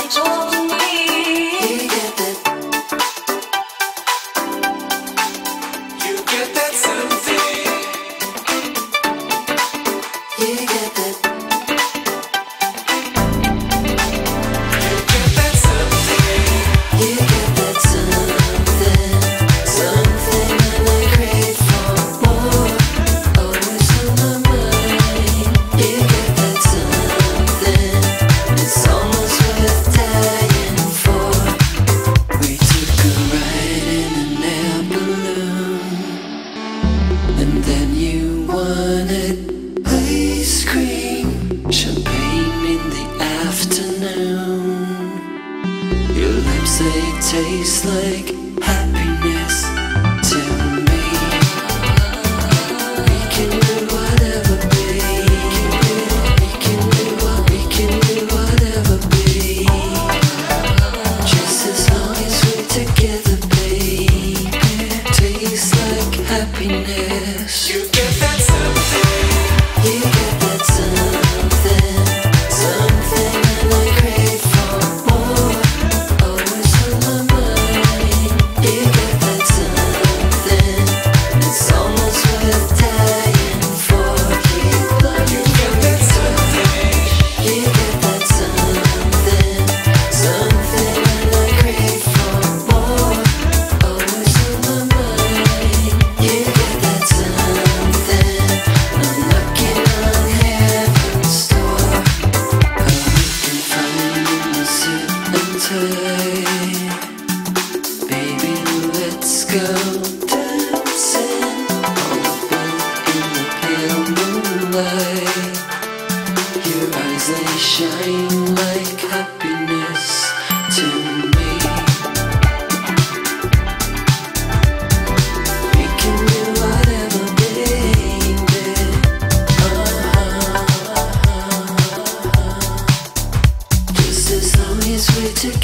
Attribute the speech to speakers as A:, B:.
A: They taste like happiness to me. We can do whatever, babe. We can do whatever, babe. Just as long as we're together, babe. Tastes like happiness. You get that something. You get that something. Something that I crave for more. Always on my mind. You get that something. It's almost worth dying for. You get that something. You get that something. Something that I crave for more. Always on my mind. You get that something. I'm knocking on heaven's door. We can finally sit and tie. Baby, let's go dancing on the boat in the pale moonlight. Your eyes, they shine like happiness to me. We can do whatever, baby. Just as long as we're together.